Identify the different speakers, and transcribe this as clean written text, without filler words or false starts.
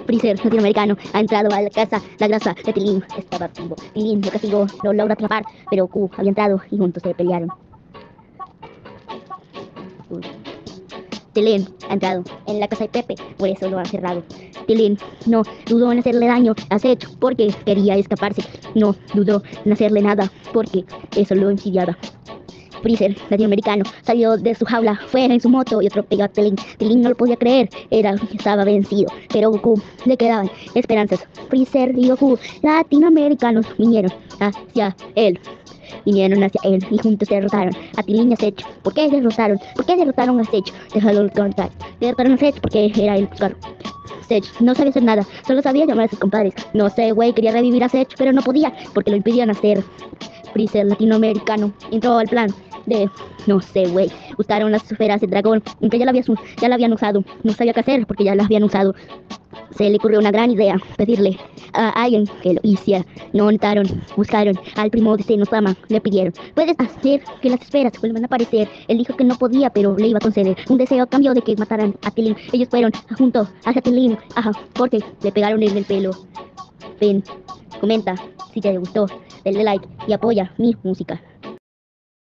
Speaker 1: Freezer latinoamericano ha entrado a la casa. La grasa de Tilín estaba vivo. Tilín lo castigó, lo logra atrapar, pero Q había entrado y juntos se pelearon. Uy. Tilín ha entrado en la casa de Pepe, por eso lo ha cerrado. Tilín no dudó en hacerle daño a Seth porque quería escaparse. No dudó en hacerle nada porque eso lo insidiaba. Freezer latinoamericano salió de su jaula, fue en su moto y atropelló a Tilín. Tilín no lo podía creer, estaba vencido, pero Goku le quedaban esperanzas. Freezer y Goku latinoamericanos vinieron hacia él. Vinieron hacia él y juntos derrotaron a Tilín y a Seth. ¿Por qué derrotaron? ¿Por qué derrotaron a Seth? Déjalo contar. Derrotaron a Seth porque era el carro. Seth no sabía hacer nada, solo sabía llamar a sus compadres. No sé, güey, quería revivir a Seth, pero no podía porque lo impidían hacer. Freezer latinoamericano entró al plan de, no sé, güey, usaron las esferas de dragón, aunque ya la habían usado, no sabía qué hacer porque ya las habían usado. Se le ocurrió una gran idea, pedirle a alguien que lo hiciera. No notaron, buscaron al primo de Senosama, le pidieron, ¿puedes hacer que las esferas vuelvan a aparecer? Él dijo que no podía, pero le iba a conceder un deseo a cambio de que mataran a Tilín. Ellos fueron juntos hacia Tilín, porque le pegaron en el pelo. Ven, comenta si te gustó, denle like y apoya mi música.